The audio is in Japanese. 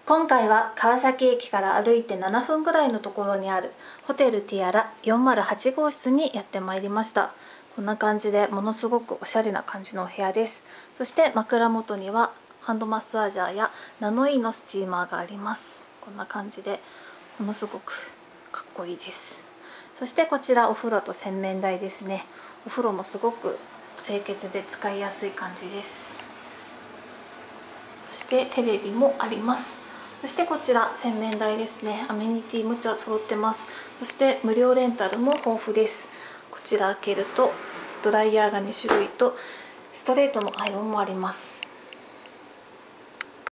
今回は川崎駅から歩いて7分ぐらいのところにあるホテルティアラ408号室にやってまいりました。こんな感じでものすごくおしゃれな感じのお部屋です。そして枕元にはハンドマッサージャーやナノイーのスチーマーがあります。こんな感じでものすごくかっこいいです。そしてこちらお風呂と洗面台ですね。お風呂もすごく清潔で使いやすい感じです。そしてテレビもあります。そしてこちら洗面台ですね。アメニティむちゃ揃ってます。そして無料レンタルも豊富です。こちら開けるとドライヤーが2種類とストレートのアイロンもあります。